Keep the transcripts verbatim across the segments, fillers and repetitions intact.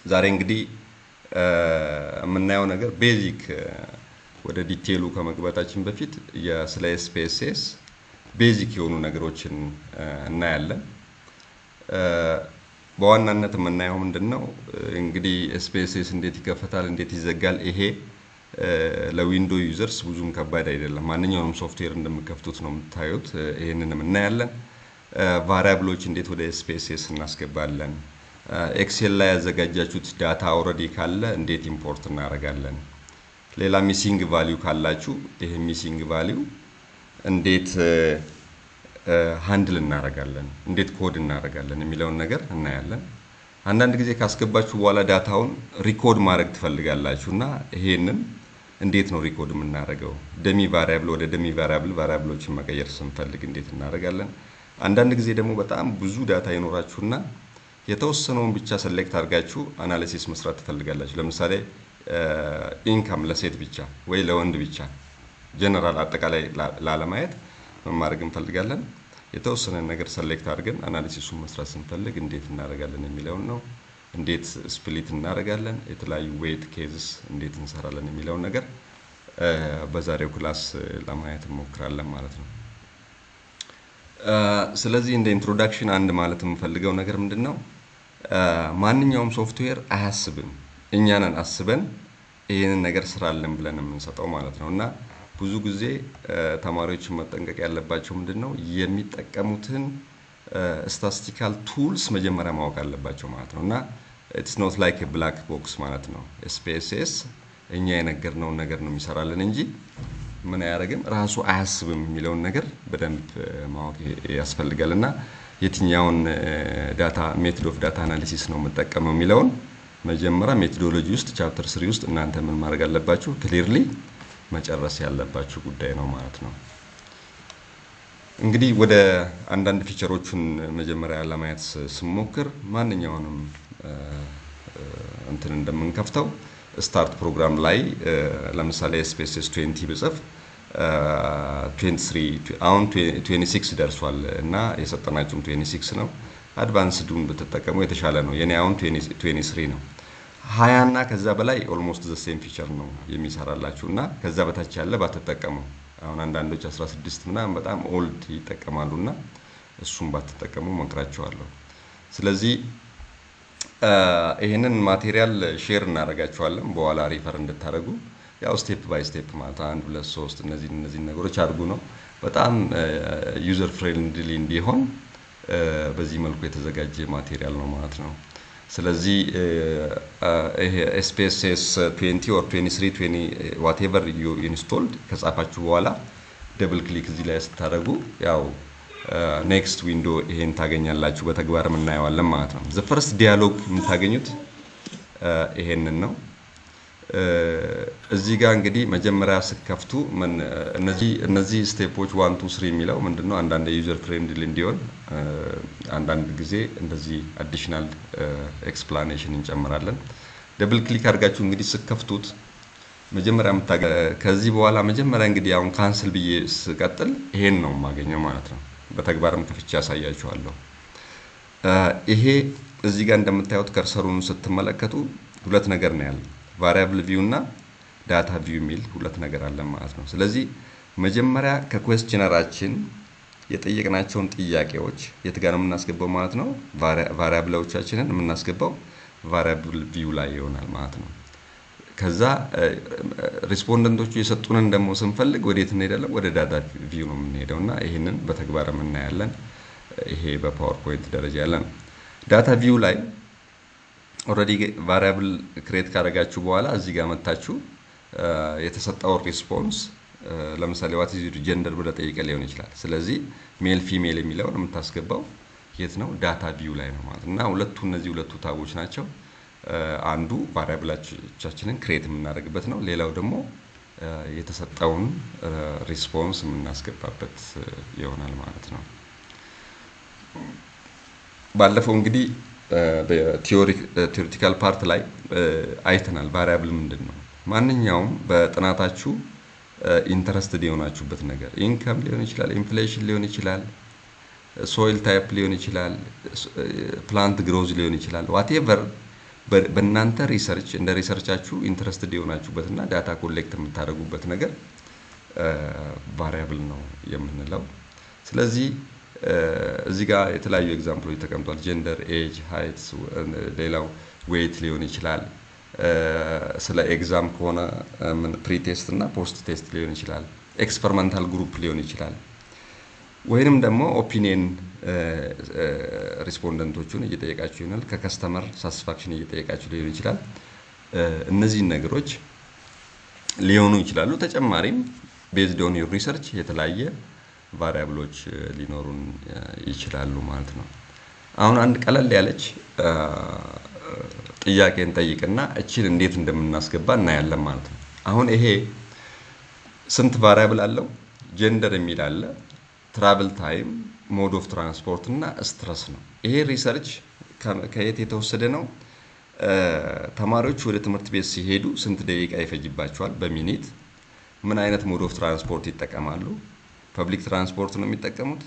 ዛሬ እንግዲህ የምናየው ነገር ቤዚክ ወደ ዲቴይሉ ከመግባታችን በፊት ስለ ኤስፒኤስኤስ ቤዚክ የሆኑ ነገሮችን እናያለን። በዋናነት የምናየው ምንድነው እንግዲህ ኤስፒኤስኤስ እንዴት ይከፈታል እንዴት ይዘጋል ይሄ ለዊንዶ ዩዘርስ ብዙም ከባድ አይደለም። ማንኛውንም ሶፍትዌር እንደምከፍቱት ነው የምታዩት። ይሄንንም እናያለን። ቫሪያብሎች እንዴት ወደ ኤስፒኤስኤስ እናስገባለን፣ ኤክሴል ላይ ያዘጋጃችሁት ዳታ ኦሬዲ ካለ እንዴት ኢምፖርት እናደርጋለን፣ ሌላ ሚሲንግ ቫልዩ ካላችሁ ይሄ ሚሲንግ ቫልዩ እንዴት ሃንድል እናደርጋለን፣ እንዴት ኮድ እናደርጋለን የሚለውን ነገር እናያለን። አንዳንድ ጊዜ ካስገባችሁ በኋላ ዳታውን ሪኮድ ማድረግ ትፈልጋላችሁና ይሄንን እንዴት ነው ሪኮድ የምናደርገው፣ ደሚ ቫሪያብል ወደ ደሚ ቫሪያብል ቫሪያብሎችን መቀየር ስንፈልግ እንዴት እናደርጋለን። አንዳንድ ጊዜ ደግሞ በጣም ብዙ ዳታ ይኖራችሁና የተወሰነውን ብቻ ሰሌክት አድርጋችሁ አናሊሲስ መስራት ትፈልጋላችሁ። ለምሳሌ ኢንካም ለሴት ብቻ ወይ ለወንድ ብቻ ጀነራል አጠቃላይ ላለማየት ማድረግ እንፈልጋለን። የተወሰነ ነገር ሰሌክት አድርገን አናሊሲሱን መስራት ስንፈልግ እንዴት እናደርጋለን የሚለውን ነው። እንዴት ስፕሊት እናደርጋለን፣ የተለያዩ ዌት ኬዝስ እንዴት እንሰራለን የሚለውን ነገር በዛሬው ክላስ ለማየት እንሞክራለን ማለት ነው። ስለዚህ እንደ ኢንትሮዳክሽን አንድ ማለት የምፈልገው ነገር ምንድነው ማንኛውም ሶፍትዌር አያስብም፣ እኛ ነን አስበን ይሄንን ነገር ስራለን ብለን የምንሰጠው ማለት ነውና ብዙ ጊዜ ተማሪዎች መጠንቀቅ ያለባቸው ምንድነው የሚጠቀሙትን ስታቲስቲካል ቱልስ መጀመሪያ ማወቅ አለባቸው ማለት ነውና ኢትስ ኖት ላይክ ኤ ብላክ ቦክስ ማለት ነው። ኤስፒኤስኤስ እኛ የነገርነው ነገር ነው የሚሰራልን እንጂ ምን ያደርግም ራሱ አያስብም የሚለውን ነገር በደንብ ማወቅ ያስፈልጋልና የትኛውን ዳታ ሜቶድ ኦፍ ዳታ አናሊሲስ ነው የምጠቀመው የሚለውን መጀመሪያ ሜቶዶሎጂ ውስጥ ቻፕተር ስሪ ውስጥ እናንተ ምን ማድረግ አለባችሁ ክሊርሊ መጨረስ ያለባችሁ ጉዳይ ነው ማለት ነው። እንግዲህ ወደ አንዳንድ ፊቸሮችን መጀመሪያ ለማየት ስሞክር ማንኛውንም እንትን እንደምንከፍተው ስታርት ፕሮግራም ላይ ለምሳሌ ኤስፒኤስኤስ twenty ብጽፍ twenty-three አሁን twenty-six ደርሷል እና የሰጠናችሁም twenty-six ነው። አድቫንስዱን ብትጠቀሙ የተሻለ ነው። የኔ አሁን twenty-three ነው። ሀያ እና ከዛ በላይ ኦልሞስት ዘ ሴም ፊቸር ነው የሚሰራላችሁና ከዛ በታች ያለ ባትጠቀሙ። አሁን አንዳንዶች sixteen ምናምን በጣም ኦልድ ይጠቀማሉና እሱን ባትጠቀሙ መክራችኋለሁ። ስለዚህ ይሄንን ማቴሪያል ሼር እናደርጋችኋለን በኋላ ሪፈር እንድታደርጉ። ያው ስቴፕ ባይ ስቴፕ ማለት አንድ ሁለት ሶስት እነዚህ እነዚህ ነገሮች አድርጉ ነው። በጣም ዩዘር ፍሬንድሊ እንዲሆን በዚህ መልኩ የተዘጋጀ ማቴሪያል ነው ማለት ነው። ስለዚህ ይሄ ኤስፒኤስኤስ twenty or twenty-three twenty whatever you installed ከጻፋችሁ በኋላ ደብል ክሊክ እዚህ ላይ ስታደርጉ ያው ኔክስት ዊንዶ ይሄን ታገኛላችሁ በተግባር እናየዋለን ማለት ነው። ዘ ፈርስት ዲያሎግ የምታገኙት ይሄንን ነው። እዚህ ጋር እንግዲህ መጀመሪያ ስከፍቱ ምን እነዚህ እነዚህ ስቴፖች one two three የሚለው ምንድነው አንዳንድ ዩዘር ፍሬንድሊ እንዲሆን አንዳንድ ጊዜ እንደዚህ አዲሽናል ኤክስፕላኔሽን እንጨምራለን። ደብል ክሊክ አድርጋችሁ እንግዲህ ስከፍቱት መጀመሪያ ምታገ ከዚህ በኋላ መጀመሪያ እንግዲህ አሁን ካንስል ብዬ ስቀጥል ይሄን ነው ማገኘው ማለት ነው። በተግባርም ከፍቼ ያሳያችኋለሁ። ይሄ እዚህ ጋር እንደምታዩት ከርሰሩን ስትመለከቱ ሁለት ነገር ነው ያለው ቫሪያብል ቪው እና ዳታ ቪው የሚል ሁለት ነገር አለ ማለት ነው። ስለዚህ መጀመሪያ ከኩዌስቸነራችን የጠየቅናቸውን ጥያቄዎች የት ጋር ነው የምናስገባው ማለት ነው። ቫሪያብሎቻችንን የምናስገባው ቫሪያብል ቪው ላይ ይሆናል ማለት ነው። ከዛ ሪስፖንደንቶቹ የሰጡንን ደግሞ ስንፈልግ ወዴት እንሄዳለን ወደ ዳታ ቪው ነው የምንሄደውና ይሄንን በተግባር እናያለን። ይሄ በፓወርፖይንት ደረጃ ያለ ነው። ዳታ ቪው ላይ ኦሬዲ ቫሪያብል ክሬት ካደረጋችሁ በኋላ እዚህ ጋር መጣችሁ የተሰጠው ሪስፖንስ ለምሳሌ what is your gender ብለ ጠይቀ ሊሆን ይችላል። ስለዚህ ሜል ፊሜል የሚለውን የምታስገባው የት ነው ዳታ ቪው ላይ ነው ማለት እና ሁለቱ እነዚህ ሁለቱ ታቦች ናቸው። አንዱ ቫሪያብሎቻችንን ክሬት የምናደርግበት ነው። ሌላው ደግሞ የተሰጠውን ሪስፖንስ የምናስገባበት ይሆናል ማለት ነው። ባለፈው እንግዲህ በቲዮሪቲካል ፓርት ላይ አይተናል ቫሪያብል ምንድነው። ማንኛውም በጥናታችሁ ኢንተረስትድ የሆናችሁበት ነገር ኢንካም ሊሆን ይችላል፣ ኢንፍሌሽን ሊሆን ይችላል፣ ሶይል ታይፕ ሊሆን ይችላል፣ ፕላንት ግሮዝ ሊሆን ይችላል። ዋትኤቨር በእናንተ ሪሰርች እንደ ሪሰርቻችሁ ኢንትረስትድ የሆናችሁበትና ዳታ ኮሌክት የምታደርጉበት ነገር ቫሪያብል ነው የምንለው ስለዚህ እዚህ ጋር የተለያዩ ኤግዛምፕሎች ተቀምጧል ጀንደር ኤጅ ሃይት ሌላው ዌይት ሊሆን ይችላል ስለ ኤግዛም ከሆነ ምን ፕሪ ቴስት እና ፖስት ቴስት ሊሆን ይችላል ኤክስፐሪመንታል ግሩፕ ሊሆን ይችላል ወይንም ደግሞ ኦፒኒየን ሪስፖንደንቶቹን እየጠየቃችሁ ይሆናል ከከስተመር ሳቲስፋክሽን እየጠየቃችሁ ሊሆን ይችላል እነዚህ ነገሮች ሊሆኑ ይችላሉ ተጨማሪም ቤዝድ ኦን ዩር ሪሰርች የተለያየ ቫሪያብሎች ሊኖሩን ይችላሉ ማለት ነው አሁን አንድ ቀለል ያለች ጥያቄን ጠይቅና እቺን እንዴት እንደምናስገባ እናያለን ማለት ነው አሁን ይሄ ስንት ቫሪያብል አለው ጀንደር የሚል አለ ትራቨል ታይም ሞድ ኦፍ ትራንስፖርት እና ስትረስ ነው ይሄ ሪሰርች ከየት የተወሰደ ነው ተማሪዎች ወደ ትምህርት ቤት ሲሄዱ ስንት ደቂቃ ይፈጅባቸዋል በሚኒት ምን አይነት ሞድ ኦፍ ትራንስፖርት ይጠቀማሉ ፐብሊክ ትራንስፖርት ነው የሚጠቀሙት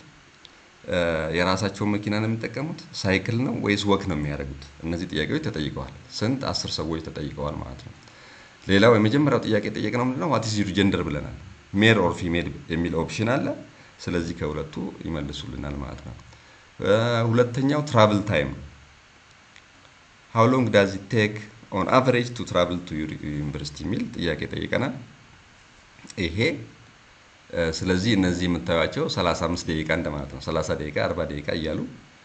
የራሳቸው መኪና ነው የሚጠቀሙት ሳይክል ነው ወይስ ወክ ነው የሚያደርጉት እነዚህ ጥያቄዎች ተጠይቀዋል ስንት አስር ሰዎች ተጠይቀዋል ማለት ነው ሌላው የመጀመሪያው ጥያቄ ጠየቅነው ምንድነው what is your gender ብለናል ሜል ኦር ፊሜል የሚል ኦፕሽን አለ ስለዚህ ከሁለቱ ይመልሱልናል ማለት ነው ሁለተኛው ትራቨል ታይም how long does it take on average to travel to your university ሚል ጥያቄ ጠይቀናል ይሄ ስለዚህ እነዚህ የምታዩቸው ሰላሳ አምስት ደቂቃ እንደማለት ነው ሰላሳ ደቂቃ አርባ ደቂቃ እያሉ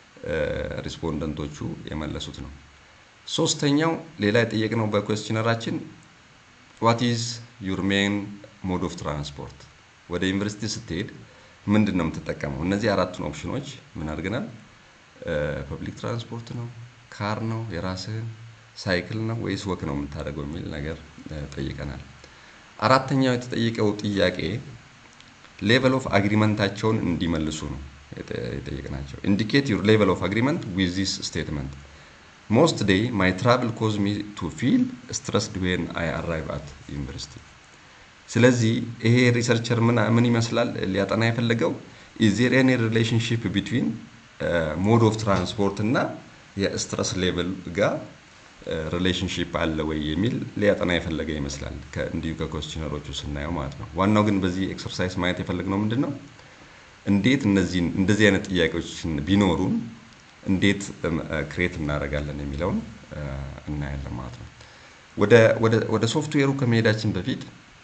ሪስፖንደንቶቹ የመለሱት ነው ሶስተኛው ሌላ የጠየቅነው በኩዌስቸነራችን what is your main mode of transport ወደ ዩኒቨርሲቲ ስትሄድ ምንድነው የምትጠቀመው እነዚህ አራቱን ኦፕሽኖች ምን አድርገናል ፐብሊክ ትራንስፖርት ነው ካር ነው የራስህን ሳይክል ነው ወይስ ወክ ነው የምታደርገው የሚል ነገር ጠይቀናል አራተኛው የተጠየቀው ጥያቄ level of agreementታቸውን እንዲመልሱ ነው የጠየቅናቸው indicate your level of agreement with this statement most day my travel caused me to feel stressed when I arrive at university ስለዚህ ይሄ ሪሰርቸር ምን ምን ይመስላል ሊያጠና የፈለገው is there any relationship between uh, mode of transport እና የስትረስ ሌቭል ጋር ሪሌሽንሺፕ አለ ወይ የሚል ሊያጠና የፈለገ ይመስላል ከእንዲሁ ከኮስቲነሮቹ ስናየው ማለት ነው ዋናው ግን በዚህ ኤክሰርሳይዝ ማየት የፈለግነው ምንድነው እንዴት እነዚህ እንደዚህ አይነት ጥያቄዎችን ቢኖሩን እንዴት ክሬት እናደርጋለን የሚለውን እናያለን ማለት ነው ወደ ወደ ወደ ሶፍትዌሩ ከመሄዳችን በፊት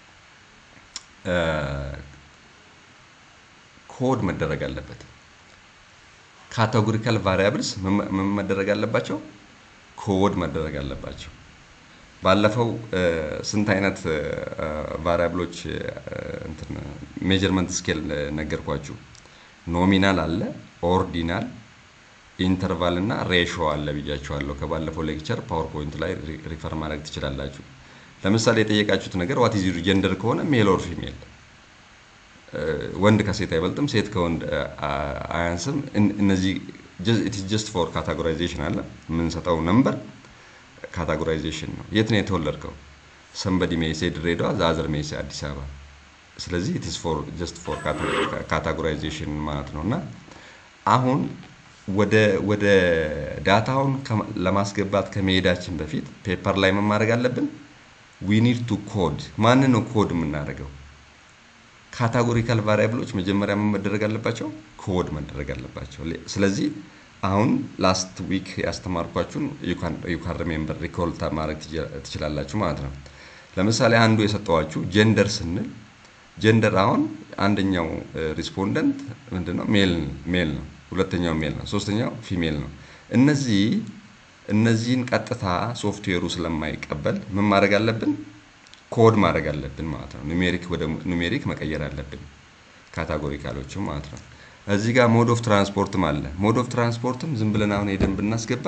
ኮድ መደረግ አለበት ካቴጎሪካል ቫሪያብልስ ምን መደረግ አለባቸው ኮድ መደረግ አለባቸው ባለፈው ስንት አይነት ቫሪያብሎች እንትን ሜጀርመንት ስኬል ነገርኳችሁ ኖሚናል አለ ኦርዲናል ኢንተርቫል እና ሬሽዮ አለ ብያችኋለሁ ከባለፈው ሌክቸር ፓወርፖይንት ላይ ሪፈር ማድረግ ትችላላችሁ ለምሳሌ የጠየቃችሁት ነገር what is your gender ከሆነ ሜል ኦር ፊሜል ወንድ ከሴት አይበልጥም ሴት ከወንድ አያንስም እነዚህ it is just for categorization አለ ምን ሰጣው ነምበር categorization ነው የት ነው የተወለድከው somebody may say ድሬዳዋ the other may say አዲስ አበባ ስለዚህ it is for just for categorization ማለት ነውና አሁን ወደ ወደ ዳታውን ለማስገባት ከመሄዳችን በፊት ፔፐር ላይ ምን ማድረግ አለብን we need to code ማን ነው ኮድ የምናደርገው ካቴጎሪካል ቫሪያብሎች መጀመሪያ ምን መደረግ አለባቸው ኮድ መደረግ አለባቸው ስለዚህ አሁን ላስት ዊክ ያስተማርኳችሁን you can you can remember recall ማድረግ ትችላላችሁ ማለት ነው ለምሳሌ አንዱ የሰጠዋችሁ ጀንደር ስንል ጀንደር አሁን አንደኛው ሪስፖንደንት ምንድነው ሜል ሜል ነው ሁለተኛው ሜል ነው ሶስተኛው ፊሜል ነው እነዚህ እነዚህን ቀጥታ ሶፍትዌሩ ስለማይቀበል ምን ማድረግ አለብን ኮድ ማድረግ አለብን ማለት ነው ኑሜሪክ ወደ ኑሜሪክ መቀየር አለብን ካቴጎሪካሎቹ ማለት ነው እዚህ ጋር ሞድ ኦፍ ትራንስፖርትም አለ ሞድ ኦፍ ትራንስፖርትም ዝም ብለን አሁን ሄደን ብናስገባ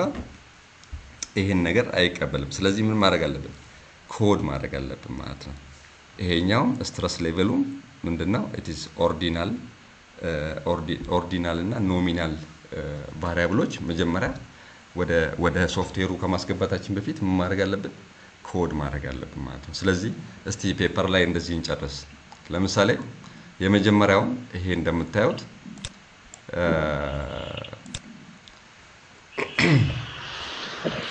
ይሄን ነገር አይቀበልም ስለዚህ ምን ማድረግ አለብን ኮድ ማድረግ አለብን ማለት ነው ይሄኛው ስትረስ ሌቨሉ ምንድነው it is ordinal ኦርዲናል እና ኖሚናል ቫሪያብሎች መጀመሪያ ወደ ወደ ሶፍትዌሩ ከማስገባታችን በፊት ምን ማድረግ አለብን ኮድ ማድረግ አለብን ማለት ነው ስለዚህ እስቲ ፔፐር ላይ እንደዚህ እንጨርስ ለምሳሌ የመጀመሪያው ይሄ እንደምታዩት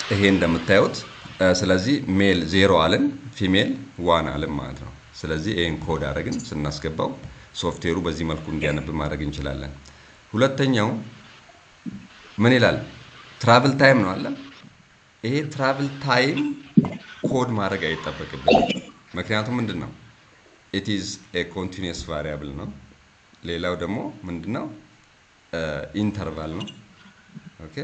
ይሄ እንደምታዩት ስለዚህ ሜል ዜሮ አለን ፊሜል ዋን አለን ማለት ነው ስለዚህ ይሄን ኮድ አረግን ስናስገባው ሶፍትዌሩ በዚህ መልኩ እንዲያነብ ማድረግ እንችላለን ሁለተኛው ምን ይላል ትራቭል ታይም ነው አለ ይሄ ትራቭል ታይም ኮድ ማድረግ አይጠበቅብንም ምክንያቱም ምንድነው it is a continuous variable ነው ሌላው ደግሞ ምንድነው ኢንተርቫል ነው ኦኬ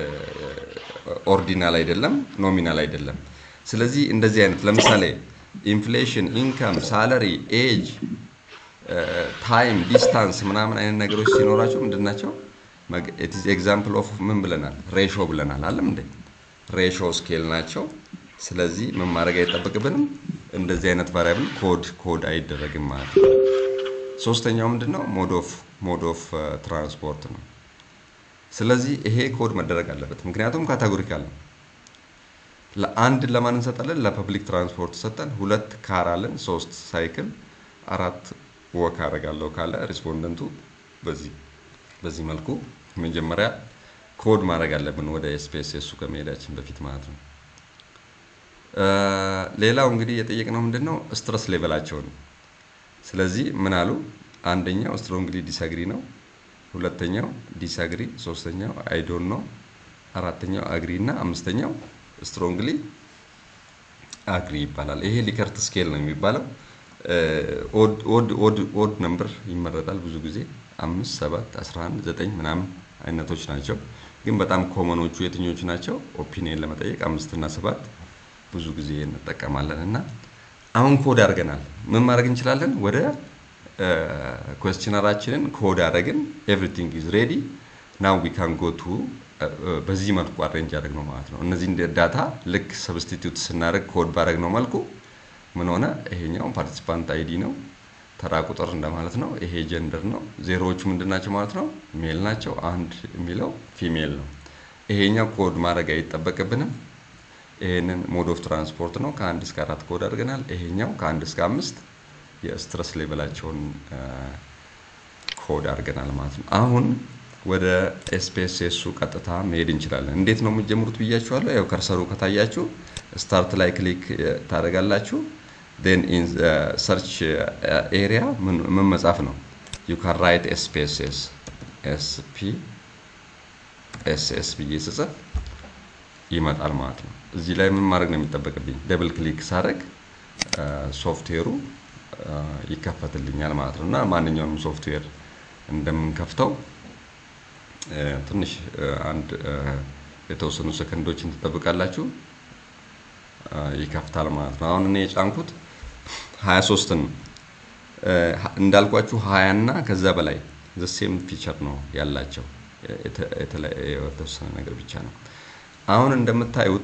ኦርዲናል አይደለም ኖሚናል አይደለም ስለዚህ እንደዚህ አይነት ለምሳሌ ኢንፍሌሽን ኢንካም ሳላሪ ኤጅ ታይም ዲስታንስ ምናምን አይነት ነገሮች ሲኖራቸው ምንድናቸው it is example of ምን ብለናል ሬሾ ብለናል አይደል እንዴ ሬሾ ስኬል ናቸው ስለዚህ ምን ማድረግ አይጠበቅብንም እንደዚህ አይነት ቫሪያብል ኮድ ኮድ አይደረግም ማለት ነው ሶስተኛው ምንድነው ሞድ ኦፍ ሞድ ኦፍ ትራንስፖርት ነው ስለዚህ ይሄ ኮድ መደረግ አለበት ምክንያቱም ካታጎሪካል ነው ለአንድ ለማን እንሰጣለን ለፐብሊክ ትራንስፖርት ሰጠን ሁለት ካር አለን ሶስት ሳይክል አራት ወክ አደርጋለሁ ካለ ሪስፖንደንቱ በዚህ በዚህ መልኩ መጀመሪያ ኮድ ማድረግ አለብን ወደ ኤስፒኤስኤስ ከመሄዳችን በፊት ማለት ነው ሌላው እንግዲህ የጠየቅነው ምንድነው ስትረስ ሌቨላቸው ነው ስለዚህ ምን አሉ አንደኛው ስትሮንግሊ ዲስአግሪ ነው ሁለተኛው ዲስአግሪ ሶስተኛው አይ ዶንት ኖ አራተኛው አግሪ እና አምስተኛው ስትሮንግሊ አግሪ ይባላል ይሄ ሊከርት ስኬል ነው የሚባለው ኦድ ኦድ ኦድ ኦድ ነምበር ይመረጣል ብዙ ጊዜ አምስት ሰባት አስራ አንድ ዘጠኝ ምናምን አይነቶች ናቸው ግን በጣም ኮመኖቹ የትኞቹ ናቸው ኦፒኒየን ለመጠየቅ አምስት እና ሰባት ብዙ ጊዜ እንጠቀማለንና አሁን ኮድ አድርገናል ምን ማድረግ እንችላለን ወደ ኩዌስቸነራችንን ኮድ አድርገን everything is ready now we can go to በዚህ መልኩ አሬንጅ አድርገነው ማለት ነው እነዚህ ዳታ ልክ ሰብስቲቲዩት ስናደርግ ኮድ ባደረግነው መልኩ ምን ሆነ ይሄኛው ፓርቲሲፓንት አይዲ ነው ተራ ቁጥር እንደማለት ነው ይሄ ጀንደር ነው ዜሮዎቹ ምንድናቸው ማለት ነው ሜል ናቸው አንድ የሚለው ፊሜል ነው ይሄኛው ኮድ ማድረግ አይጠበቅብንም ይሄንን ሞድ ኦፍ ትራንስፖርት ነው ከአንድ እስከ አራት ኮድ አድርገናል ይሄኛው ከአንድ እስከ አምስት የስትረስ ሌቨላቸውን ኮድ አድርገናል ማለት ነው አሁን ወደ ኤስፒኤስኤስ ቀጥታ መሄድ እንችላለን እንዴት ነው የምትጀምሩት ብያችኋለሁ ያው ከርሰሩ ከታያችሁ ስታርት ላይ ክሊክ ታደርጋላችሁ then in the search area ምን መጻፍ ነው you can write SPSS SPSS ብዬ ስጽፍ ይመጣል ማለት ነው እዚህ ላይ ምን ማድረግ ነው የሚጠበቅብኝ ደብል ክሊክ ሳደርግ ሶፍትዌሩ ይከፈትልኛል ማለት ነውና ማንኛውንም ሶፍትዌር እንደምንከፍተው ትንሽ አንድ የተወሰኑ ሰከንዶችን ተጠብቃላችሁ ይከፍታል ማለት ነው አሁን እኔ የጫንኩት ሃያ ሶስት ነው እንዳልኳችሁ ሃያ እና ከዛ በላይ the same feature ነው ያላቸው የተወሰነ ነገር ብቻ ነው አሁን እንደምታዩት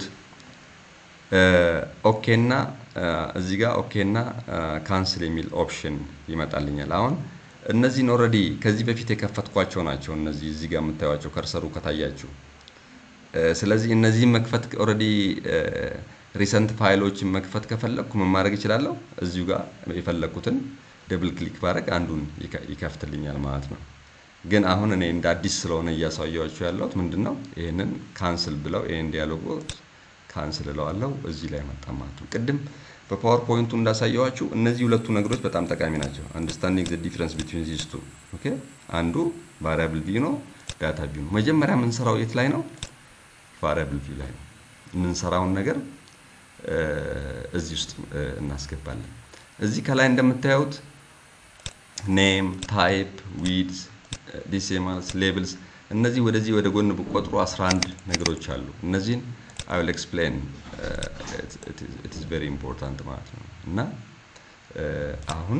ኦኬ እና እዚህ ጋር ኦኬ እና ካንስል የሚል ኦፕሽን ይመጣልኛል አሁን እነዚህ ኦሬዲ ከዚህ በፊት የከፈትኳቸው ናቸው እነዚህ እዚህ ጋር የምታዩዋቸው ከርሰሩ ከታያችሁ ስለዚህ እነዚህ መክፈት ኦሬዲ ሪሰንት ፋይሎችን መክፈት ከፈለኩ ምን ማድረግ ይችላል እዚሁ ጋር የፈለኩትን ደብል ክሊክ ባረግ አንዱን ይከፍትልኛል ማለት ነው ግን አሁን እኔ እንደ አዲስ ስለሆነ ያሳያችሁ ያለሁት ምንድነው ይሄንን ካንስል ብለው ይሄን ዲያሎግ ካንስል እለዋለሁ እዚህ ላይ መጣ ማለት ነው ቅድም በፓወርፖይንቱ እንዳሳያችሁ እነዚህ ሁለቱ ነገሮች በጣም ጠቃሚ ናቸው አንደርስታንዲንግ ዘ ዲፈረንስ ቢትዊን ዚስ ቱ ኦኬ አንዱ ቫሪያብል ቪ ነው ዳታ ቪ ነው መጀመሪያ ምን ሰራው የት ላይ ነው ቫሪያብል ቪ ላይ ነው ምን ሰራውን ነገር እዚህ ውስጥ እናስገባለን እዚህ ከላይ እንደምታዩት ኔም ታይፕ ዊድዝ ዲሲማልስ ሌብልስ እነዚህ ወደዚህ ወደ ጎን በቁጥሩ አስራ አንድ ነገሮች አሉ እነዚህን I will explain uh, it, it, is, it is very important ማለት ነው እና አሁን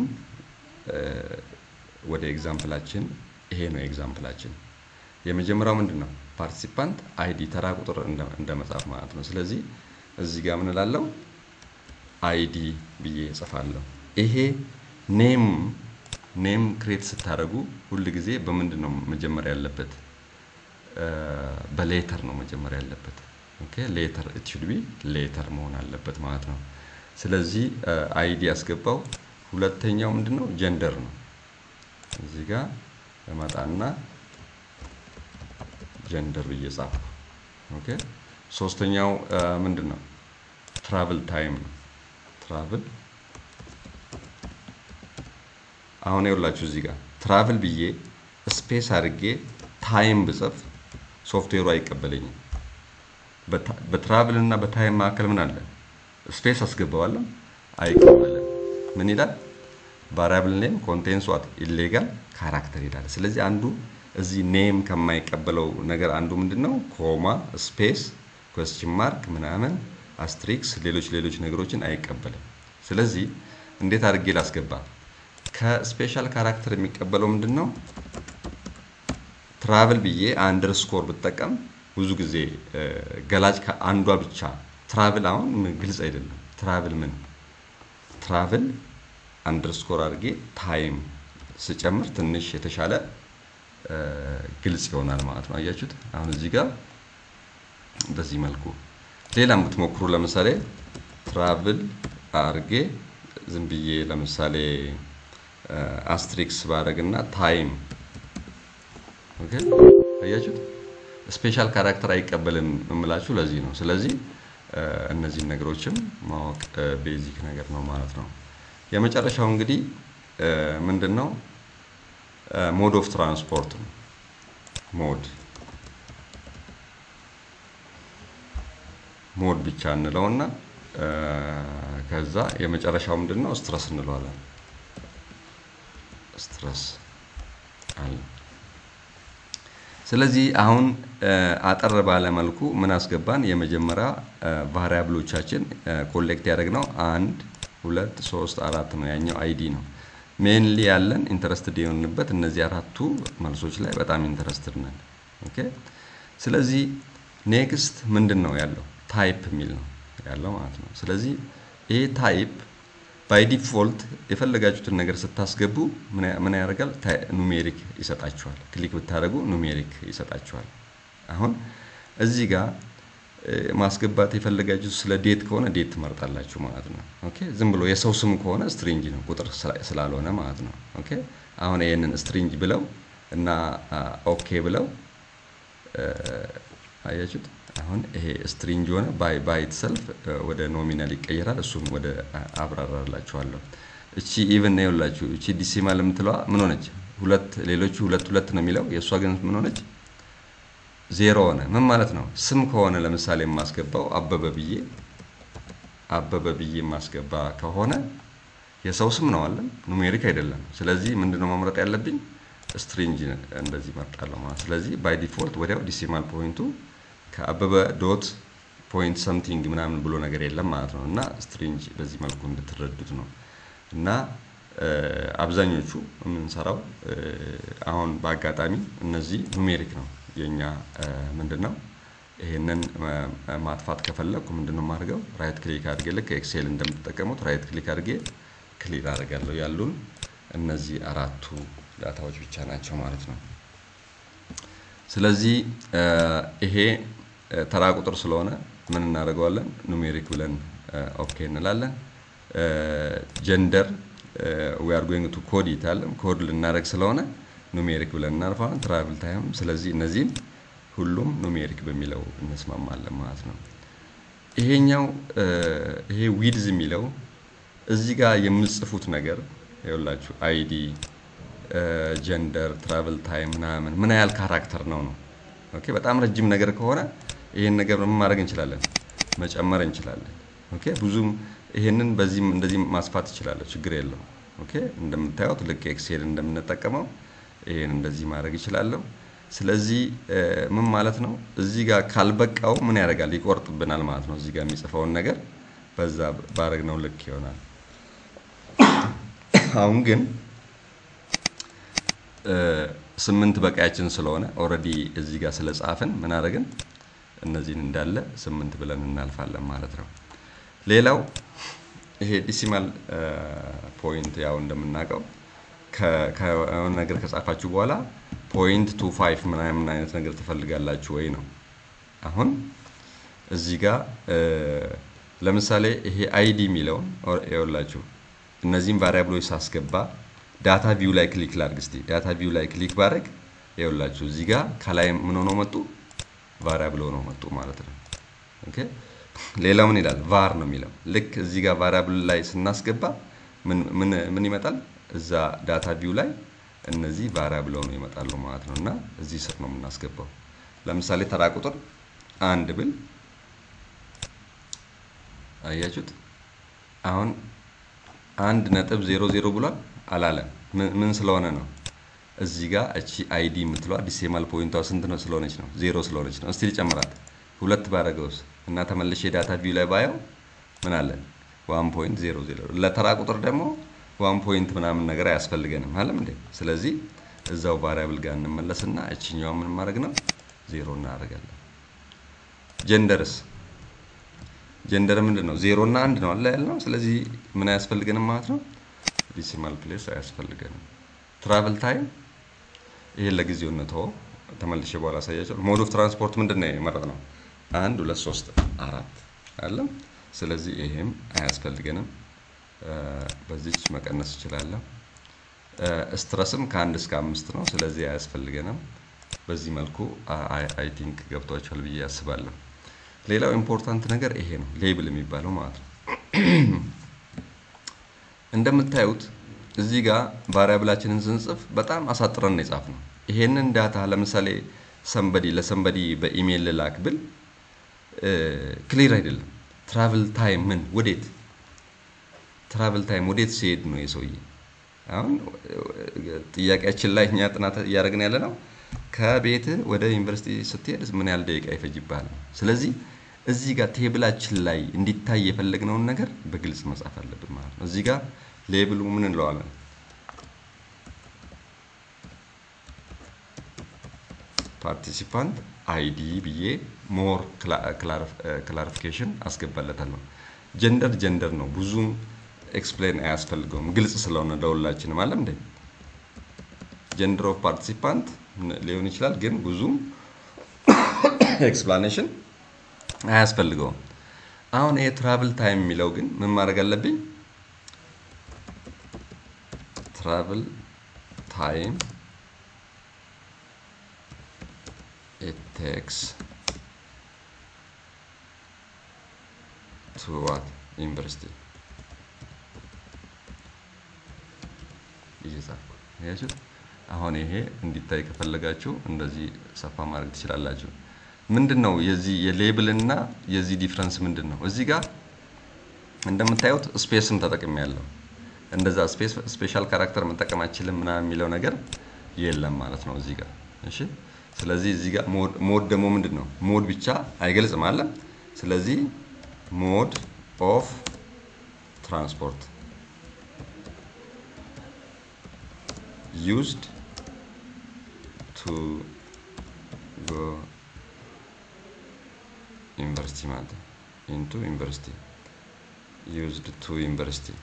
ወደ ኤግዛምፕላችን ይሄ ነው ኤግዛምፕላችን የመጀመሪያው ምንድነው ፓርቲሲፓንት አይዲ ተራ ቁጥር እንደመጻፍ ማለት ነው ስለዚህ እዚህ ጋር ምን እላለሁ አይዲ ብዬ እጽፋለሁ ይሄ ኔም ኔም ክሬት ስታደርጉ ሁሉ ጊዜ በምንድነው መጀመሪያ ያለበት በሌተር ነው መጀመሪያ ያለበት ኦኬ ሌተር it should be ሌተር መሆን አለበት ማለት ነው ስለዚህ አይዲ ያስገባው ሁለተኛው ምንድነው ጀንደር ነው እዚህ ጋር ለማጣና ጀንደር ብዬ ጻፍኩ ኦኬ ሶስተኛው ምንድነው ትራቭል ታይም ትራቭል አሁን ይኸውላችሁ እዚህ ጋር ትራቭል ብዬ ስፔስ አድርጌ ታይም ብጽፍ ሶፍትዌሩ አይቀበለኝም በትራቭል እና በታይም መካከል ምን አለ ስፔስ አስገባዋለሁ አይቀበልም ምን ይላል variable name contains what illegal character ይላል ስለዚህ አንዱ እዚህ ኔም ከማይቀበለው ነገር አንዱ ምንድነው ኮማ ስፔስ question mark ምናምን አስትሪክስ ሌሎች ሌሎች ነገሮችን አይቀበልም ስለዚህ እንዴት አድርጌ ላስገባ ከስፔሻል ካራክተር የሚቀበለው ምንድነው ትራቭል ብዬ አንደርስኮር ብጠቀም ብዙ ጊዜ ገላጭ ከአንዷ ብቻ ትራቭል አሁን ግልጽ አይደለም ትራቭል ምን ትራቭል አንደርስኮር አድርጌ ታይም ስጨምር ትንሽ የተሻለ ግልጽ ይሆናል ማለት ነው አያችሁት አሁን እዚህ ጋር በዚህ መልኩ ሌላም ብትሞክሩ ለምሳሌ ትራቭል አድርጌ ዝም ብዬ ለምሳሌ አስትሪክስ ባረግና ታይም ኦኬ አያችሁት ስፔሻል ካራክተር አይቀበልም እምላችሁ ለዚህ ነው ስለዚህ እነዚህ ነገሮችም ማወቅ ቤዚክ ነገር ነው ማለት ነው የመጨረሻው እንግዲህ ምንድነው ሞድ ኦፍ ትራንስፖርት ሞድ ሞድ ብቻ እንለውና ከዛ የመጨረሻው ምንድነው ስትረስ እንለዋለን ስትረስ አለ ስለዚህ አሁን አጠር ባለ መልኩ ምን አስገባን የመጀመሪያ ቫሪያብሎቻችን ኮሌክት ያደረግነው አንድ ሁለት ሶስት አራት ነው ያኛው አይዲ ነው ሜንሊ ያለን ኢንተረስትድ የሆንበት እነዚህ አራቱ መልሶች ላይ በጣም ኢንተረስትድ ነን ኦኬ ስለዚህ ኔክስት ምንድነው ያለው ታይፕ ሚል ነው ያለው ማለት ነው ስለዚህ ይሄ ታይፕ ባይ ዲፎልት የፈለጋችሁትን ነገር ስታስገቡ ምን ያደርጋል ኑሜሪክ ይሰጣችኋል ክሊክ ብታደርጉ ኑሜሪክ ይሰጣችኋል አሁን እዚህ ጋር ማስገባት የፈለጋችሁት ስለ ዴት ከሆነ ዴት ትመርጣላችሁ ማለት ነው ኦኬ ዝም ብሎ የሰው ስም ከሆነ ስትሪንግ ነው ቁጥር ስላልሆነ ማለት ነው ኦኬ አሁን ይሄንን ስትሪንግ ብለው እና ኦኬ ብለው አያችሁት አሁን ይሄ ስትሪንግ ሆነ ባይ ባይ ኢትሰልፍ ወደ ኖሚናል ይቀየራል እሱም ወደ አብራራላችኋለሁ እቺ ኢቭን ነው ያላችሁ እቺ ዲሲማል የምትለዋ ምን ሆነች ሁለት ሌሎቹ ሁለት ሁለት ነው የሚለው የሷ ግን ምን ሆነች ዜሮ ሆነ ምን ማለት ነው ስም ከሆነ ለምሳሌ ማስገባው አበበ ብዬ አበበ ብዬ ማስገባ ከሆነ የሰው ስም ነው አይደል ኑሜሪክ አይደለም ስለዚህ ምንድነው መምረጥ ያለብኝ ስትሪንግ እንደዚህ መርጣለሁ ማለት ስለዚህ ባይ ዲፎልት ወዲያው ዲሲማል ፖይንቱ ከአበበ ዶት ፖይንት ሰምቲንግ ምናምን ብሎ ነገር የለም ማለት ነው እና ስትሪንግ በዚህ መልኩ እንድትረዱት ነው እና አብዛኞቹ የምንሰራው አሁን በአጋጣሚ እነዚህ ኑሜሪክ ነው የኛ ምንድነው ይሄንን ማጥፋት ከፈለኩ ምንድነው ማድረገው ራይት ክሊክ አድርጌ ልክ ኤክሴል እንደምትጠቀሙት ራይት ክሊክ አድርጌ ክሊክ አደርጋለሁ ያሉን እነዚህ አራቱ ዳታዎች ብቻ ናቸው ማለት ነው ስለዚህ ይሄ ተራ ቁጥር ስለሆነ ምን እናደርገዋለን ኑሜሪክ ብለን ኦኬ እንላለን ጀንደር we are going to code it አለም ኮድ ልናደርግ ስለሆነ ኑሜሪክ ብለን እናርፋለን ትራቭል ታይም ስለዚህ እነዚህ ሁሉም ኑሜሪክ በሚለው እንስማማለን ማለት ነው ይሄኛው ይሄ ዊድዝ የሚለው እዚህ ጋር የምንጽፉት ነገር ይኸውላችሁ አይዲ ጀንደር ትራቭል ታይም ምናምን ምን ያህል ካራክተር ነው ነው ኦኬ በጣም ረጅም ነገር ከሆነ ይሄን ነገር ምን ማድረግ እንችላለን መጨመር እንችላለን ኦኬ ብዙም ይሄንን በዚህም እንደዚህ ማስፋት ይችላል ችግር የለም ኦኬ እንደምታዩት ልክ ኤክሴል እንደምንጠቀመው ይሄን እንደዚህ ማድረግ ይችላል ስለዚህ ምን ማለት ነው እዚህ ጋር ካልበቃው ምን ያደርጋል ይቆርጥብናል ማለት ነው እዚህ ጋር የሚጽፈውን ነገር በዛ ባረግነው ልክ ይሆናል አሁን ግን ስምንት በቃያችን ስለሆነ ኦሬዲ እዚህ ጋር ስለጻፈን ምን አደረግን እነዚህን እንዳለ ስምንት ብለን እናልፋለን ማለት ነው ሌላው ይሄ ዲሲማል ፖይንት ያው እንደምናቀው ከሆነ ነገር ከጻፋችሁ በኋላ ፖይንት ቱ ፋይቭ ምናምን አይነት ነገር ትፈልጋላችሁ ወይ ነው አሁን እዚህ ጋር ለምሳሌ ይሄ አይዲ ሚለው ይኸውላችሁ እነዚህን ቫሪያብሎች ሳስገባ ዳታ ቪው ላይ ክሊክ ላድርግ እስቲ ዳታ ቪው ላይ ክሊክ ባረግ ይኸውላችሁ እዚህ ጋር ከላይ ምን ሆኖ መጡ ቫሪያብል ሆኖ መጡ ማለት ነው ኦኬ ሌላው ምን ይላል var ነው የሚለው ልክ እዚህ ጋር ቫሪያብል ላይ ስናስገባ ምን ምን ምን ይመጣል እዛ ዳታ ቪው ላይ እነዚህ ቫሪያብል ሆነው ይመጣሉ ማለት ነውና እዚህ ስር ነው የምናስገባው ለምሳሌ ተራ ቁጥር አንድ ብል አያችሁት አሁን አንድ ነጥብ ዜሮ ዜሮ ብሏል አላለም ምን ስለሆነ ነው እዚህ ጋር እቺ አይዲ የምትለው ዲሲማል ፖይንቷ ስንት ነው ስለሆነች ነው ዜሮ ስለሆነች ነው እስቲ ልጨምራት ሁለት ባረገውስ እና ተመልሼ ዳታ ቪው ላይ ባየው ምን አለ one point zero zero ለተራ ቁጥር ደግሞ one point ምናምን ነገር አያስፈልገንም አይደል እንዴ ስለዚህ እዛው ቫሪያብል ጋር እንመለስና እቺኛው ምን ማድረግ ነው ዜሮ እናደርጋለን ጀንደርስ ጀንደር ምንድነው ዜሮ እና አንድ ነው አለ ያልነው ስለዚህ ምን አያስፈልገንም ማለት ነው ዲሲማል ፕሌስ አያስፈልገንም ትራቨል ታይም ይሄ ለጊዜው ነው ተመልሼ በኋላ ሳያቸው ሞድ ኦፍ ትራንስፖርት ምንድነው የመረጥነው አንድ ሁለት ሶስት አራት አለ ስለዚህ ይሄም አያስፈልገንም በዚች መቀነስ ይችላል ስትረስም ከአንድ እስከ አምስት ነው ስለዚህ አያስፈልገንም በዚህ መልኩ አይ ቲንክ ገብቷችኋል ብዬ ያስባለሁ ሌላው ኢምፖርታንት ነገር ይሄ ነው ሌብል የሚባለው ማለት ነው እንደምታዩት እዚህ ጋር ቫሪያብላችንን ስንጽፍ በጣም አሳጥረን ነው የጻፍነው ይሄንን ዳታ ለምሳሌ somebody ለሰምበዲ በኢሜል ላክ ብል ክሊር አይደለም ትራቨል ታይም ምን ወዴት ትራቨል ታይም ወዴት ሲሄድ ነው የሰውዬ አሁን ጥያቄያችን ላይ እኛ ጥናት ያደረግን ያለ ነው ከቤት ወደ ዩኒቨርሲቲ ስትሄድ ምን ያህል ደቂቃ ይፈጅብሃል ስለዚህ እዚህ ጋር ቴብላችን ላይ እንዲታይ የፈለግነው ነገር በግልጽ መጻፍ አለብን ማለት ነው እዚህ ጋር ሌብሉ ምን እንለዋለን ፓርቲሲፓንት አይዲ ብዬ ሞር ክላሪፊኬሽን አስገባለታለሁ ጀንደር ጀንደር ነው ብዙም ኤክስፕሌን አያስፈልገውም ግልጽ ስለሆነ ለሁላችንም ማለት እንዴ ጀንደር ኦፍ ፓርቲሲፓንት ሊሆን ይችላል ግን ብዙም ኤክስፕላኔሽን አያስፈልገውም አሁን ይሄ ትራቨል ታይም የሚለው ግን ምን ማድረግ አለብኝ ትራቨል ታይም it takes to what university ይዛኩ ያችሁ አሁን ይሄ እንዲታይ ከፈለጋችሁ እንደዚህ ሰፋ ማድረግ ትችላላችሁ ምንድነው የዚህ የሌብል እና የዚህ ዲፈረንስ ምንድነው እዚህ ጋር እንደምታዩት ስፔስም ተጠቅሜያለሁ እንደዛ ስፔስ ስፔሻል ካራክተር መጠቀም አይችልም እና የሚለው ነገር የለም ማለት ነው እዚህ ጋር እሺ ስለዚህ እዚህ ጋር ሞድ ሞድ ደግሞ ምንድነው ሞድ ብቻ አይገልጽም ማለት ስለዚህ ሞድ ኦፍ ትራንስፖርት used to go university ማለት into university used to university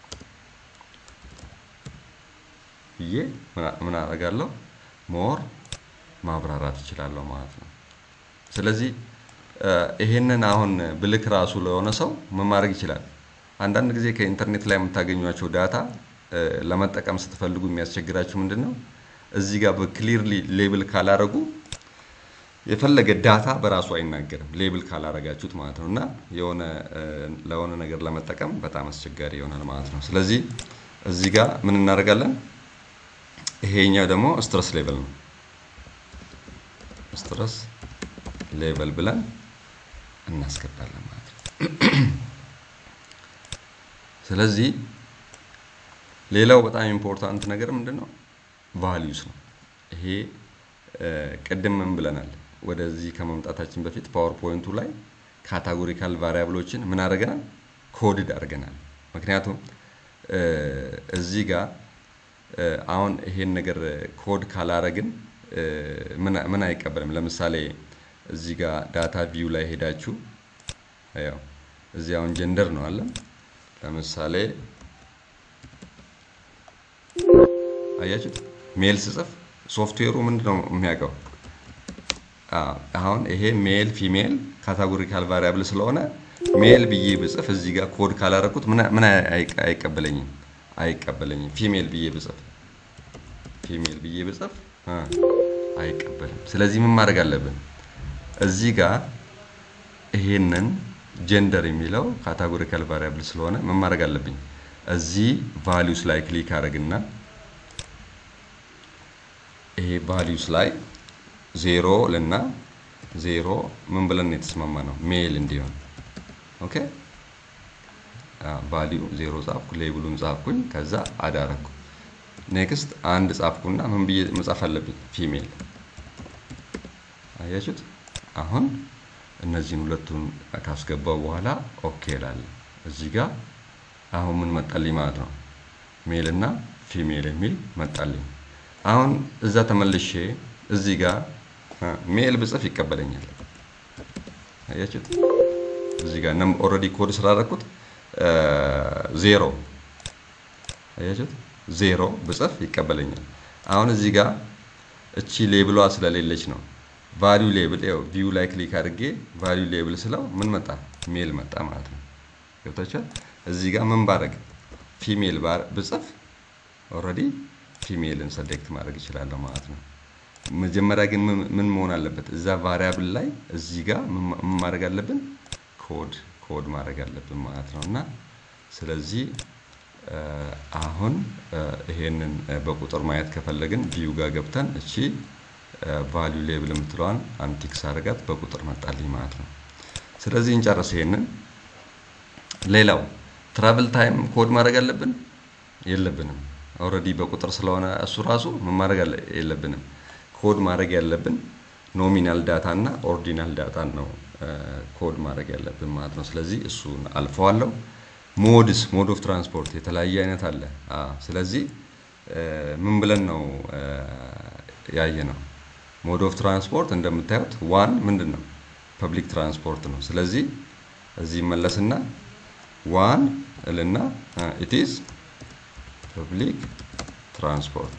ይሄ ምን አደርጋለሁ ሞር ማብራራት ይችላል ማለት ነው ስለዚህ ይሄንን አሁን ብልክ ራሱ ለሆነ ሰው ምን ማድረግ ይችላል አንዳንድ ጊዜ ከኢንተርኔት ላይ የምታገኙዋቸው ዳታ ለመጠቀም ስትፈልጉ የሚያስቸግራችሁ ምንድነው እዚህ ጋር በክሊርሊ ሌብል ካላረጉ የፈለገ ዳታ በራሱ አይናገርም ሌብል ካላረጋችሁት ማለት ነውና የሆነ ለሆነ ነገር ለመጠቀም በጣም አስቸጋሪ ይሆናል ማለት ነው ስለዚህ እዚህ ጋር ምን እናደርጋለን ይሄኛው ደግሞ ስትረስ ሌቭል ነው ስትረስ ሌቭል ብለን እናስገባለን ማለት ነው ስለዚህ ሌላው በጣም ኢምፖርታንት ነገር ምንድነው ቫልዩስ ነው ይሄ ቀደም ምን ብለናል ወደዚህ ከመምጣታችን በፊት ፓወርፖይንቱ ላይ ካታጎሪካል ቫሪያብሎችን ምን አድርገናል ኮድድ አድርገናል ምክንያቱም እዚህ ጋር አሁን ይሄን ነገር ኮድ ካላረግን ምን ምን አይቀበልም ለምሳሌ እዚህ ጋር ዳታ ቪው ላይ ሄዳችሁ ያው እዚህ አሁን ጀንደር ነው አለ ለምሳሌ አያችሁ ሜል ጽፍ ሶፍትዌሩ ምንድነው የሚያቀው አሁን ይሄ ሜል ፊሜል ካታጎሪካል ቫሪያብል ስለሆነ ሜል ብዬ ብጽፍ እዚህ ጋር ኮድ ካላረኩት ምን ምን አይቀበለኝም አይቀበለኝም ፊሜል ብዬ ብጽፍ ፊሜል ብዬ ብጽፍ አይቀበልም ስለዚህ ምን ማድረግ አለብን እዚህ ጋር ይሄንን ጀንደር የሚለው ካታጎሪካል ቫሪያብል ስለሆነ ምን ማድረግ አለብኝ እዚህ ቫልዩስ ላይ ክሊክ አድርግና ይሄ ቫልዩስ ላይ ዜሮ ለና ዜሮ ምን ብለን የተስማማ ነው ሜል እንዲሆን ኦኬ ቫልዩ ዜሮ ጻፍኩ ሌብሉን ጻፍኩኝ ከዛ አዳረኩ ኔክስት አንድ ጻፍኩና ምን ብዬ መጻፍ አለብኝ ፊሜል አያችሁት አሁን እነዚህን ሁለቱን ካስገባው በኋላ ኦኬ ይላል እዚህ ጋር አሁን ምን መጣልኝ ማለት ነው ሜል እና ፊሜል የሚል መጣልኝ አሁን እዛ ተመልሼ እዚህ ጋር ሜል ብጽፍ ይቀበለኛል አያችሁት እዚህ ጋር ነም ኦሬዲ ኮድ ስላደረኩት ዜሮ አያችሁት ዜሮ ብጽፍ ይቀበለኛል አሁን እዚህ ጋር እቺ ሌብሏ ስለሌለች ነው ቫልዩ ሌብል ያው ቪው ላይ ክሊክ አድርጌ ቫልዩ ሌብል ስለው ምን መጣ ሜል መጣ ማለት ነው ገብታችኋል እዚህ ጋር ምን ባረግ ፊሜል ባር ብጽፍ ኦሬዲ ፊሜልን ሰሌክት ማድረግ ይችላል ማለት ነው መጀመሪያ ግን ምን መሆን አለበት እዛ ቫሪያብል ላይ እዚህ ጋር ምን ማድረግ አለብን ኮድ ኮድ ማድረግ አለብን ማለት ነውና ስለዚህ አሁን ይሄንን በቁጥር ማየት ከፈለግን ቪው ጋር ገብተን እቺ ቫልዩ ሌብል የምትለዋን አንቲክስ አድርጋት በቁጥር መጣልኝ ማለት ነው ስለዚህ እንጨርስ ይሄንን ሌላው ትራቭል ታይም ኮድ ማድረግ አለብን የለብንም ኦሬዲ በቁጥር ስለሆነ እሱ ራሱ ምን ማድረግ የለብንም ኮድ ማድረግ ያለብን ኖሚናል ዳታ እና ኦርዲናል ዳታ ነው ኮድ ማድረግ ያለብን ማለት ነው ስለዚህ እሱን አልፈዋለሁ ሞድስ ሞድ ኦፍ ትራንስፖርት የተለያየ አይነት አለ አ ስለዚህ ምን ብለን ነው ያየነው ሞድ ኦፍ ትራንስፖርት እንደምታዩት ዋን ምንድነው ፐብሊክ ትራንስፖርት ነው ስለዚህ እዚህ መለስና ዋን እልና it is public transport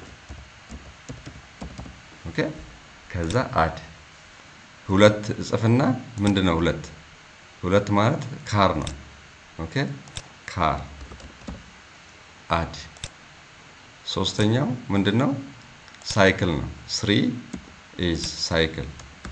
ኦኬ ከዛ አድ ሁለት ጽፍና ምንድነው ሁለት ሁለት ማለት ካር ነው ኦኬ ካር አድ ሶስተኛው ምንድነው ሳይክል ነው three is cycle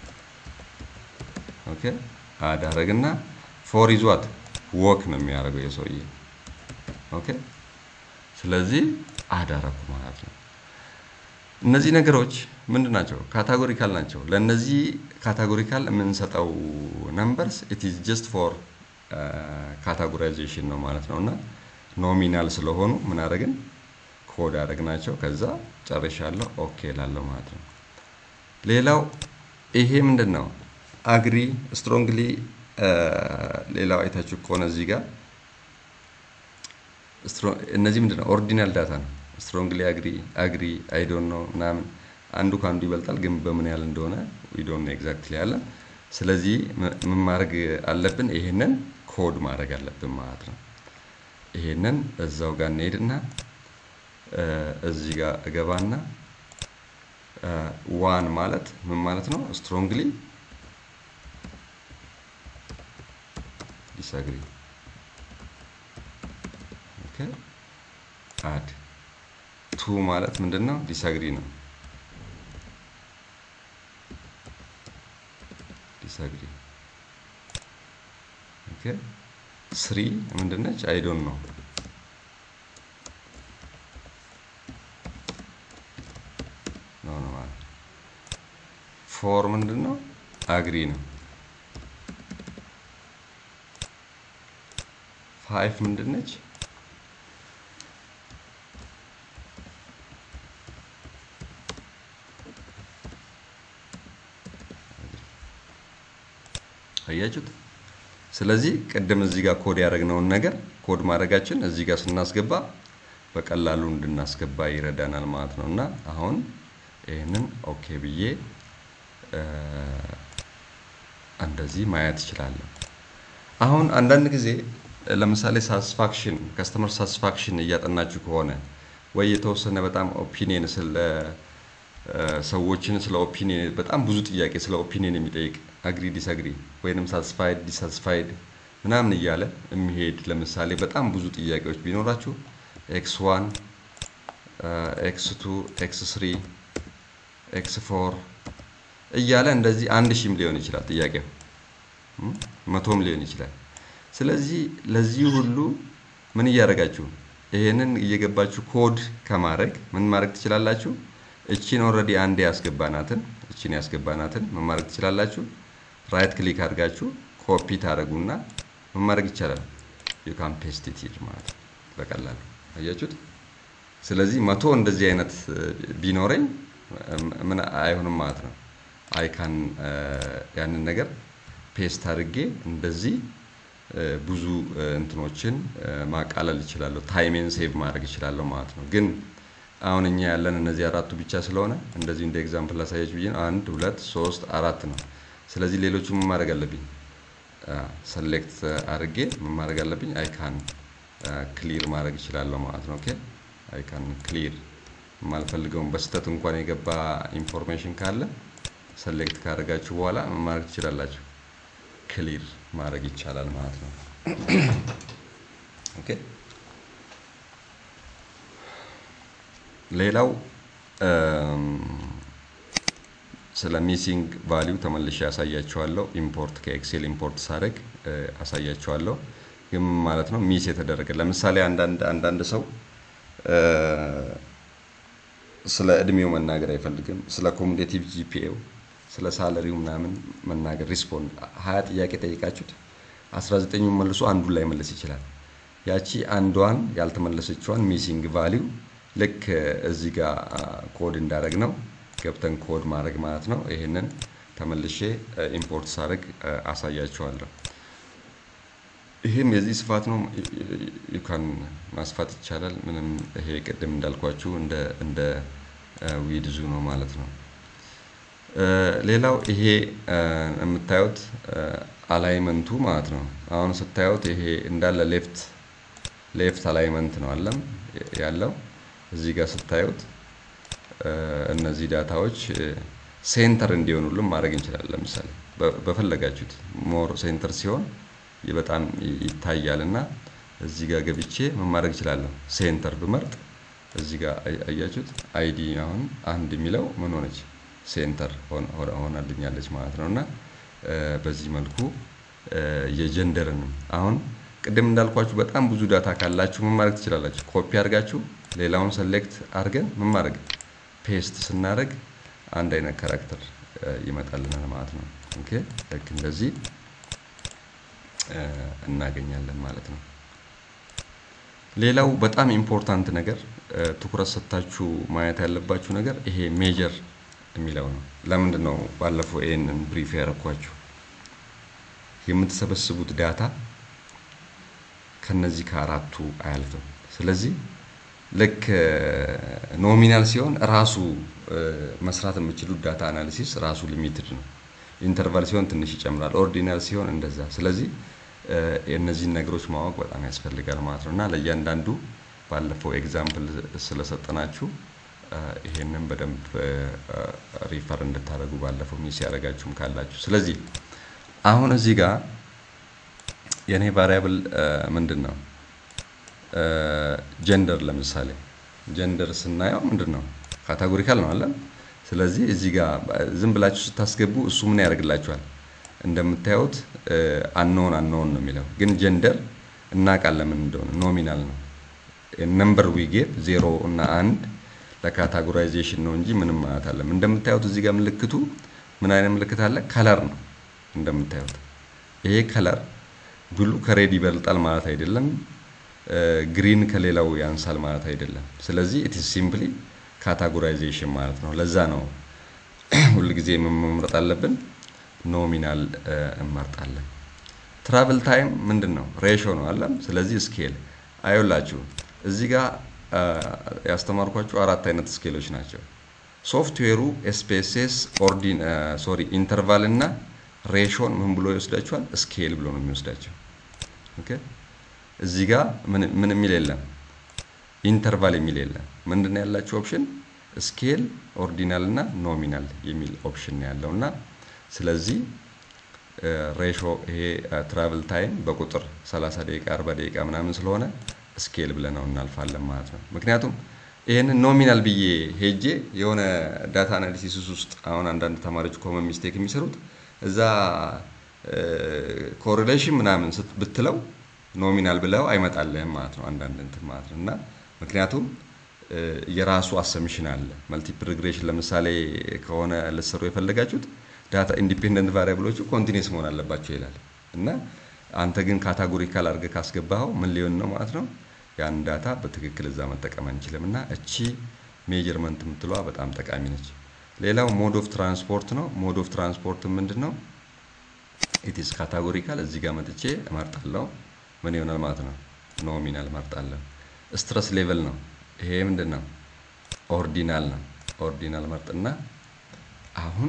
ኦኬ አድ አረግና four is what walk ነው የሚያደርገው የሰውዬ ኦኬ ስለዚህ አድ አረኩ ማለት ነው እነዚህ ነገሮች ምንድናቸው ካታጎሪካል ናቸው ለነዚህ ካታጎሪካል የምንሰጠው numbers it is just for categorization ነው ማለት ነውና ኖሚናል ስለሆኑ ምን አደረግን ኮድ አደረግናቸው ከዛ ጨርሻለሁ ኦኬ ላለው ማለት ነው ሌላው ይሄ ምንድነው አግሪ ስትሮንግሊ ሌላው አይታችሁ ከሆነ እዚህ ጋር እነዚህ ምንድነው ኦርዲናል ዳታ ነው ስትሮንግሊ አግሪ አግሪ አይ ዶንት ኖ ናምን አንዱ ካንዱ ይበልጣል ግን በምን ያህል እንደሆነ we don't know exactly ያለ ስለዚህ ምን ማድረግ አለብን ይሄንን ኮድ ማድረግ አለብን ማለት ነው ይሄንን እዛው ጋር እንሄድና እዚህ ጋር እገባና ዋን ማለት ምን ማለት ነው strongly disagree okay add two ማለት ምንድነው disagree ነው disagree okay three ምንድነች I don't know no no ማለት four ምንድነው agree ነው five ምንድነች አያችሁት ስለዚህ ቀደም እዚህ ጋር ኮድ ያደረግነውን ነገር ኮድ ማድረጋችን እዚህ ጋር ስናስገባ በቀላሉ እንድናስገባ ይረዳናል ማለት ነውና አሁን ይሄንን ኦኬ ብዬ እንደዚህ ማየት ይችላል አሁን አንዳንድ ጊዜ ለምሳሌ ሳቲስፋክሽን ከስተመር ሳቲስፋክሽን እያጠናችሁ ከሆነ ወይ የተወሰነ በጣም ኦፒኒየን ስለ ሰዎችን ስለ ኦፒኒየን በጣም ብዙ ጥያቄ ስለ ኦፒኒየን የሚጠይቅ አግሪ ዲስአግሪ ወይንም ሳቲስፋይድ ዲሳቲስፋይድ ምናምን እያለ የሚሄድ ለምሳሌ በጣም ብዙ ጥያቄዎች ቢኖራችሁ ኤክስ ዋን ኤክስ ቱ ኤክስ ስሪ ኤክስ ፎር እያለ እንደዚህ አንድ ሺህም ሊሆን ይችላል ጥያቄው መቶም ሊሆን ይችላል ስለዚህ ለዚህ ሁሉ ምን እያደረጋችሁ ይሄንን እየገባችሁ ኮድ ከማድረግ ምን ማድረግ ትችላላችሁ እቺን ኦሬዲ አንዴ ያስገባናትን እቺን ያስገባናትን ምን ማድረግ ትችላላችሁ ራይት ክሊክ አድርጋችሁ ኮፒ ታደርጉና ምን ማድረግ ይቻላል you can paste it here ማለት በቀላሉ አያችሁት ስለዚህ መቶ እንደዚህ አይነት ቢኖረኝ ምን አይሆንም ማለት ነው I can ያንን ነገር ፔስት አድርጌ እንደዚህ ብዙ እንትኖችን ማቃለል ይችላል ታይሜን ሴቭ ማድረግ ይችላል ማለት ነው ግን አሁን እኛ ያለን እነዚህ አራቱ ብቻ ስለሆነ እንደዚህ እንደ ኤግዛምፕል ላሳያችሁ ብዬ አንድ ሁለት ሶስት አራት ነው ስለዚህ ሌሎቹም ማድረግ አለብኝ ሰሌክት አድርጌ ምን ማድረግ አለብኝ I can ክሊር ማድረግ ይችላል ማለት ነው ኦኬ I can ክሊር ማልፈልገው በስተት እንኳን የገባ ኢንፎርሜሽን ካለ ሰሌክት ካደረጋችሁ በኋላ ምን ማድረግ ትችላላችሁ ክሊር ማድረግ ይቻላል ማለት ነው ኦኬ ሌላው ስለ ሚሲንግ ቫልዩ ተመልሼ ያሳያችኋለሁ ኢምፖርት ከኤክሴል ኢምፖርት ሳደርግ አሳያችኋለሁ ግን ማለት ነው ሚስ የተደረገ ለምሳሌ አንዳንድ አንዳንድ ሰው ስለ እድሜው መናገር አይፈልግም ስለ ኮሙሌቲቭ ጂፒኤው ስለ ሳለሪው ምናምን መናገር ሪስፖንድ ሀያ ጥያቄ ጠይቃችሁት አስራ ዘጠኝ መልሶ አንዱ ላይ መልስ ይችላል ያቺ አንዷን ያልተመለሰችዋን ሚሲንግ ቫልዩ ልክ እዚህ ጋር ኮድ እንዳደረግ ነው ገብተን ኮድ ማድረግ ማለት ነው ይሄንን ተመልሼ ኢምፖርት ሳደርግ አሳያችኋለሁ ይሄም የዚህ ስፋት ነው you can ማስፋት ይቻላል ምንም ይሄ ቀደም እንዳልኳችሁ እንደ እንደ ዊድዙ ነው ማለት ነው ሌላው ይሄ የምታዩት አላይመንቱ ማለት ነው አሁን ስታዩት ይሄ እንዳለ ሌፍት ሌፍት አላይመንት ነው አለም ያለው እዚህ ጋር ስታዩት እነዚህ ዳታዎች ሴንተር እንዲሆኑልን ማድረግ እንችላለን ለምሳሌ በፈለጋችሁት ሞር ሴንተር ሲሆን በጣም ይታያልና እዚህ ጋር ገብቼ ምን ማድረግ ይችላል ሴንተር በመርጥ እዚህ ጋር አያችሁት አይዲ አሁን አንድ የሚለው ምን ሆነች ሴንተር ሆናልኛለች ማለት ነውና በዚህ መልኩ የጀንደርን አሁን ቅድም እንዳልኳችሁ በጣም ብዙ ዳታ ካላችሁ ምን ማድረግ ትችላላችሁ ኮፒ አድርጋችሁ ሌላውን ሰሌክት አድርገን ምን ማድረግ ፔስት ስናደርግ አንድ አይነት ካራክተር ይመጣልናል ማለት ነው ኦኬ ልክ እንደዚህ እናገኛለን ማለት ነው ሌላው በጣም ኢምፖርታንት ነገር ትኩረት ሰጣችሁ ማየት ያለባችሁ ነገር ይሄ ሜጀር የሚለው ነው ለምንድን ነው ባለፈው ኤንን ብሪፍ ያረኳችሁ የምትሰበስቡት ዳታ ከነዚህ ከአራቱ አያልፍም ስለዚህ ልክ ኖሚናል ሲሆን ራሱ መስራት የምትችሉት ዳታ አናሊሲስ ራሱ ሊሚትድ ነው ኢንተርቫል ሲሆን ትንሽ ይጨምራል ኦርዲናል ሲሆን እንደዛ ስለዚህ እነዚህ ነገሮች ማወቅ በጣም ያስፈልጋል ማለት ነውና ለእያንዳንዱ ባለፈው ኤግዛምፕል ስለሰጠናችሁ ይሄንን በደንብ ሪፈር እንድታደርጉ ባለፈው ሚስ ያረጋችሁም ካላችሁ ስለዚህ አሁን እዚህ ጋር የኔ ቫሪያብል ምንድነው ጀንደር ለምሳሌ ጀንደር ስናየው ምንድነው ካታጎሪካል ነው አይደል ስለዚህ እዚህ ጋር ዝም ብላችሁ ስታስገቡ እሱ ምን ያደርግላችኋል እንደምታዩት አንኖን አንኖን ነው የሚለው ግን ጀንደር እናቃለን ምን እንደሆነ ኖሚናል ነው ነምበር ዊ ጌት ዜሮ እና አንድ ለካታጎራይዜሽን ነው እንጂ ምንም ማለት አይደለም እንደምታዩት እዚህ ጋር ምልክቱ ምን አይነት ምልክት አለ ከለር ነው እንደምታዩት ይሄ ከለር ብሉ ከሬድ ይበልጣል ማለት አይደለም ግሪን ከሌላው ያንሳል ማለት አይደለም ስለዚህ it is simply categorization ማለት ነው ለዛ ነው ሁሉ ጊዜ መምረጥ አለብን ኖሚናል እንመርጣለን ትራቨል ታይም ምንድነው ሬሽዮ ነው አይደል ስለዚህ ስኬል አይውላችሁ እዚህ ጋር ያስተማርኳችሁ አራት አይነት ስኬሎች ናቸው ሶፍትዌሩ ኤስፒኤስኤስ ኦርዲን ሶሪ ኢንተርቫል እና ሬሽዮን ምን ብሎ ይወስዳቸዋል ስኬል ብሎ ነው የሚወስዳቸው ኦኬ እዚህ ጋር ምን ምን የሚል የለም ኢንተርቫል የሚል የለም ምንድነው ያላችሁ ኦፕሽን ስኬል ኦርዲናል እና ኖሚናል የሚል ኦፕሽን ነው ያለውና ስለዚህ ሬሽዮ ይሄ ትራቨል ታይም በቁጥር ሰላሳ ደቂቃ አርባ ደቂቃ ምናምን ስለሆነ ስኬል ብለናው እናልፋለን ማለት ነው ምክንያቱም ይሄን ኖሚናል ብዬ ሄጄ የሆነ ዳታ አናሊሲስ ውስጥ አሁን አንዳንድ ተማሪዎች ኮመን ሚስቴክ የሚሰሩት እዛ ኮሪሌሽን ምናምን ብትለው ኖሚናል ብለው አይመጣልህም ማለት ነው አንዳንድ እንትን ማለት ነው እና ምክንያቱም የራሱ አሰምሽን አለ መልቲፕል ሪግሬሽን ለምሳሌ ከሆነ ለሰሩ የፈለጋችሁት ዳታ ኢንዲፔንደንት ቫሪያብሎቹ ኮንቲኒዩስ መሆን አለባቸው ይላል እና አንተ ግን ካታጎሪካል አድርገህ ካስገባኸው ምን ሊሆን ነው ማለት ነው ያን ዳታ በትክክል እዛ መጠቀም አንችልምና እቺ ሜጀርመንት የምትለዋ በጣም ጠቃሚ ነች ሌላው ሞድ ኦፍ ትራንስፖርት ነው ሞድ ኦፍ ትራንስፖርት ምንድነው it is categorical እዚህ ጋር መጥቼ እመርጣለሁ ምን ይሆናል ማለት ነው ኖሚናል እመርጣለሁ ስትረስ ሌቨል ነው ይሄ ምንድነው ኦርዲናል ነው ኦርዲናል መርጥና አሁን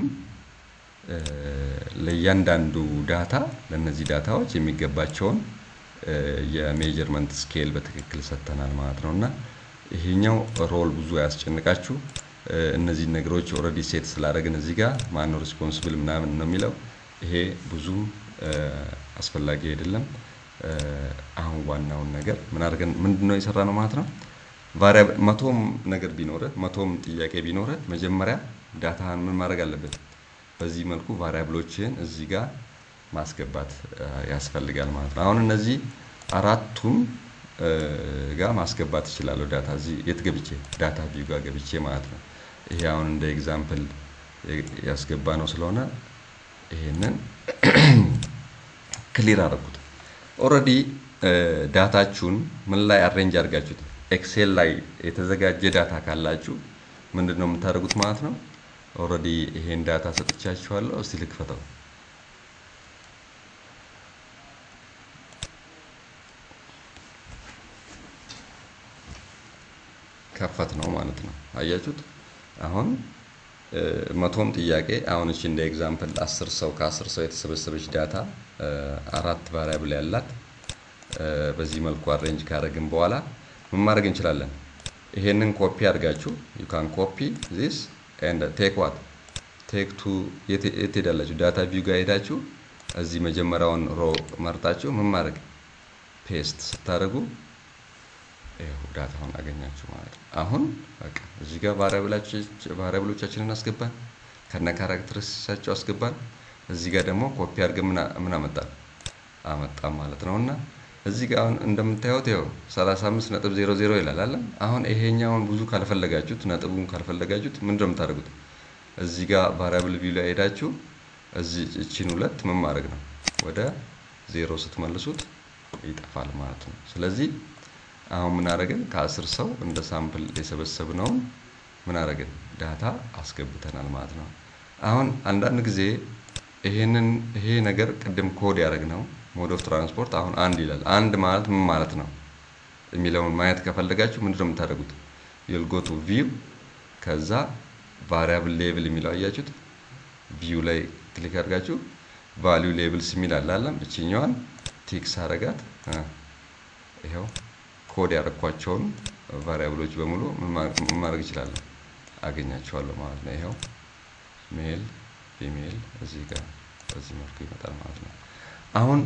ለእያንዳንዱ ዳታ ለነዚህ ዳታዎች የሚገባቸውን የሜጀርመንት ስኬል በትክክል ሰጥተናል ማለት ነውና ይሄኛው ሮል ብዙ ያስጨንቃችሁ እነዚህ ነገሮች ኦሬዲ ሴት ስላደረግን እዚህ ጋር ማን ነው ሪስፖንሲብል ምናምን ነው የሚለው ይሄ ብዙ አስፈላጊ አይደለም አሁን ዋናው ነገር ምን አድርገን ምንድነው የሰራነው ማለት ነው ቫሪያብል መቶም ነገር ቢኖር መቶም ጥያቄ ቢኖር መጀመሪያ ዳታን ምን ማድረግ አለበት በዚህ መልኩ ቫሪያብሎችን እዚህ ጋር ማስገባት ያስፈልጋል ማለት ነው አሁን እነዚህ አራቱም ጋር ማስገባት ይችላል ዳታ እዚህ የት ገብቼ ዳታ ቪው ጋር ገብቼ ማለት ነው ይሄ አሁን እንደ ኤግዛምፕል ያስገባ ነው ስለሆነ ይሄንን ክሊር አድርጉት ኦሬዲ ዳታችሁን ምን ላይ አሬንጅ አድርጋችሁት ኤክሴል ላይ የተዘጋጀ ዳታ ካላችሁ ምንድነው የምታደርጉት ማለት ነው ኦሬዲ ይሄን ዳታ ሰጥቻችኋለሁ እስቲ ልክፈተው ከፈት ነው ማለት ነው አያችሁት አሁን መቶም ጥያቄ አሁን እሺ እንደ ኤግዛምፕል አስር ሰው ከአስር ሰው የተሰበሰበች ዳታ አራት ቫሪያብል ያላት በዚህ መልኩ አሬንጅ ካደረግን በኋላ ምን ማድረግ እንችላለን ይሄንን ኮፒ አድርጋችሁ you can copy this and take what take to የት ሄዳላችሁ ዳታ ቪው ጋር ሄዳችሁ እዚህ መጀመሪያውን ሮ መርጣችሁ ምን ማድረግ ፔስት ስታደርጉ ይሄው ዳታውን አገኛችሁ ማለት ነው አሁን በቃ እዚህ ጋር ቫሪያብሎቻችንን አስገባን ከነ ካራክተሪስቲክሳቸው አስገባን እዚህ ጋር ደግሞ ኮፒ አድርገን ምን አመጣን አመጣ ማለት ነውና እዚህ ጋር እንደምታዩት ያው ሰላሳ አምስት ነጥብ ዜሮ ዜሮ ይላል አይደል አሁን ይሄኛውን ብዙ ካልፈለጋችሁት ነጥቡን ካልፈለጋችሁት ምንድነው የምታደርጉት እዚህ ጋር ቫሪያብል ቪው ላይ ሄዳችሁ እዚህ እቺን ሁለት ምን ማድረግ ነው ወደ ዜሮ ስትመልሱት ይጠፋል ማለት ነው ስለዚህ አሁን ምን አደረግን ከአስር ሰው እንደ ሳምፕል የሰበሰብነው ምን አደረግን ዳታ አስገብተናል ማለት ነው አሁን አንዳንድ ጊዜ ይሄንን ይሄ ነገር ቀደም ኮድ ያደረግነው ሞድ ኦፍ ትራንስፖርት አሁን አንድ ይላል አንድ ማለት ምን ማለት ነው የሚለውን ማየት ከፈለጋችሁ ምንድነው የምታደርጉት you'll go to view ከዛ variable label የሚለው አያችሁት view ላይ ክሊክ አድርጋችሁ value labels የሚል አለ አይደል እቺኛዋን ቲክስ አረጋት ይሄው ኮድ ያረኳቸውን ቫሪያብሎች በሙሉ ምን ማድረግ ይችላል አገኛቸዋለሁ ማለት ነው ይሄው ሜል ፊሜል እዚህ ጋር በዚህ መልኩ ይመጣል ማለት ነው አሁን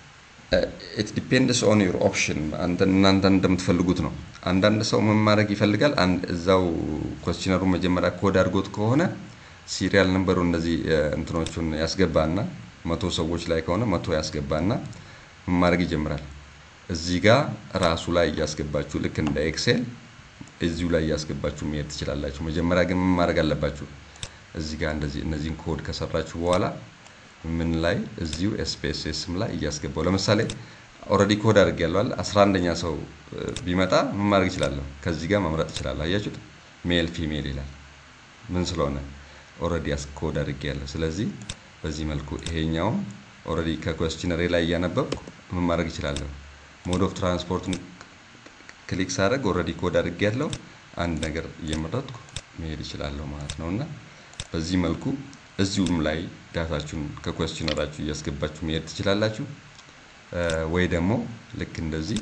it depends on your option አንተ እናንተ እንደምትፈልጉት ነው አንዳንድ ሰው ምን ማድረግ ይፈልጋል አንድ እዛው ኩዌስቸነሩ መጀመሪያ ኮድ አድርጎት ከሆነ ሲሪያል ነምበሩ እንደዚህ እንትኖቹን ያስገባና መቶ ሰዎች ላይ ከሆነ መቶ ያስገባና ምን ማድረግ ይጀምራል እዚህ ጋር ራሱ ላይ ያስገባችሁ ልክ እንደ ኤክሴል እዚሁ ላይ ያስገባችሁ መሄድ ትችላላችሁ መጀመሪያ ግን ምን ማድረግ አለባችሁ እዚህ ጋር እንደዚህ እነዚህን ኮድ ከሰራችሁ በኋላ ምን ላይ እዚሁ ኤስፒኤስኤስም ላይ ያስገባው ለምሳሌ ኦሬዲ ኮድ አድርጌያለሁ አይደል አስራ አንደኛ ሰው ቢመጣ ምን ማድረግ ይችላል ከዚህ ጋር መምረጥ ይችላል አያችሁት ሜል ፊሜል ይላል ምን ስለሆነ ኦሬዲ አስ ኮድ አድርጌያለሁ ስለዚህ በዚህ መልኩ ይሄኛው ኦሬዲ ከኩዌስቸነሪ ላይ ያነበብኩ ምን ማድረግ ይችላል ሞድ ኦፍ ትራንስፖርት ክሊክ ሳደርግ ኦሬዲ ኮድ አድርጌያለሁ አንድ ነገር እየመረጥኩ መሄድ ይችላል ማለት ነውና በዚህ መልኩ እዚሁም ላይ ዳታችሁን ከኩዌስቸነራችሁ እያስገባችሁ መሄድ ትችላላችሁ ወይ ደግሞ ልክ እንደዚህ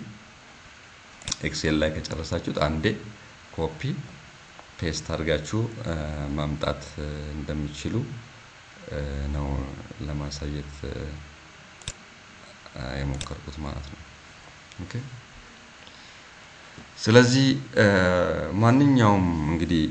ኤክሴል ላይ ከጨረሳችሁት አንዴ ኮፒ ፔስት አድርጋችሁ ማምጣት እንደምትችሉ ነው ለማሳየት የሞከርኩት ማለት ነው ኦኬ ስለዚህ ማንኛውም እንግዲህ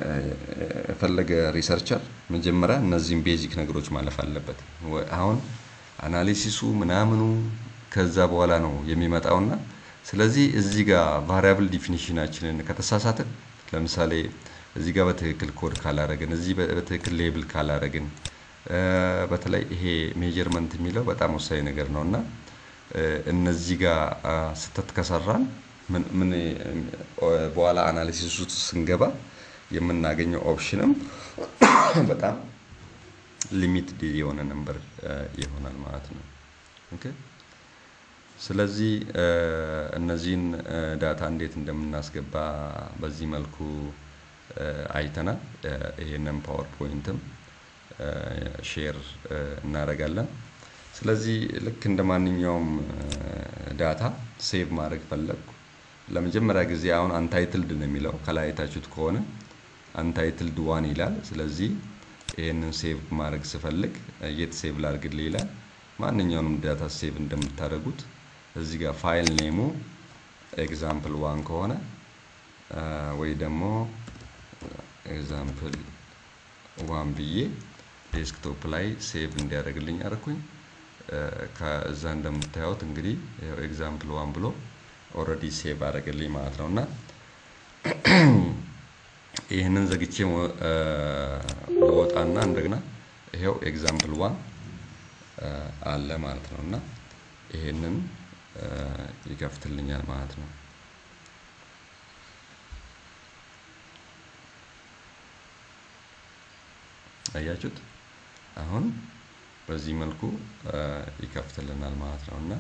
ፈለገ ሪሰርቸር መጀመሪያ እነዚህን ቤዚክ ነገሮች ማለፍ አለበት አሁን አናሊሲሱ ምናምኑ ከዛ በኋላ ነው የሚመጣውና ስለዚህ እዚህ ጋር ቫሪያብል ዲፊኒሽናችንን ከተሳሳተ ለምሳሌ እዚህ ጋር በትክክል ኮድ ካላረግን እዚህ በትክክል ሌብል ካላረግን በተለይ ይሄ ሜጀርመንት የሚለው በጣም ወሳኝ ነገር ነውና እነዚህ ጋር ስተት ከሰራን ምን ምን በኋላ አናሊሲስ ውስጥ ስንገባ የምናገኘው ኦፕሽንም በጣም ሊሚትድ የሆነ ነምበር ይሆናል ማለት ነው ኦኬ ስለዚህ እነዚህን ዳታ እንዴት እንደምናስገባ በዚህ መልኩ አይተናል ይሄንን ፓወርፖይንትም ሼር እናደርጋለን ስለዚህ ልክ እንደማንኛውም ዳታ ሴቭ ማድረግ ፈለኩ ለመጀመሪያ ጊዜ አሁን አንታይትልድ ነው የሚለው ከላይ አይታችሁት ከሆነ አንታይትልድ ዋን ይላል ስለዚህ ይሄንን ሴቭ ማድረግ ስፈልግ የት ሴቭ ላድርግልኝ ይላል ማንኛውንም ዳታ ሴቭ እንደምታደርጉት እዚህ ጋር ፋይል ኔሙ ኤግዛምፕል ዋን ከሆነ ወይ ደግሞ ኤግዛምፕል ዋን ብዬ ዴስክቶፕ ላይ ሴቭ እንዲያደርግልኝ አርኩኝ ከዛ እንደምታዩት እንግዲህ ኤግዛምፕል ዋን ብሎ ኦሬዲ ሴቭ አደረገልኝ ማለት ነውና ይሄንን ዘግቼ ወጣና እንደገና ይሄው ኤግዛምፕል ዋን አለ ማለት ነውና ይሄንን ይከፍትልኛል ማለት ነው አያችሁት አሁን በዚህ መልኩ ይከፍትልናል ማለት ነውና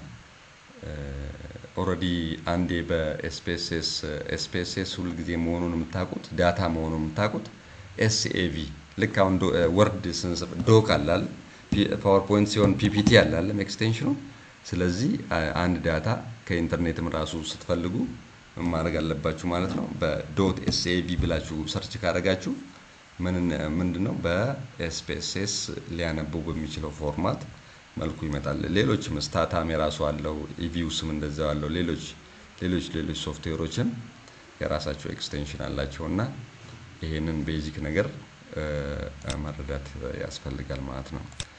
ኦሬዲ አንዴ በኤስፒኤስኤስ ኤስፒኤስኤስ ሁሉ ጊዜ መሆኑን የምታውቁት ዳታ መሆኑን የምታውቁት ኤስኤቪ ልክ አሁን ወርድ ስንጽፍ ዶክ አላል ፓወርፖይንት ሲሆን ፒፒቲ አላል ኤክስቴንሽኑ ስለዚህ አንድ ዳታ ከኢንተርኔትም ራሱ ስትፈልጉ ማድረግ አለባችሁ ማለት ነው በዶት ኤስኤቪ ብላችሁ ሰርች ካደረጋችሁ ምን ምንድነው በኤስፒኤስኤስ ሊያነበው በሚችለው ፎርማት መልኩ ይመጣል ሌሎችም ስታታም የራሱ አለው ኢቪውስም እንደዛው አለው ሌሎች ሌሎች ሌሎች ሶፍትዌሮችን የራሳቸው ኤክስቴንሽን አላቸውና ይሄንን ቤዚክ ነገር መረዳት ያስፈልጋል ማለት ነው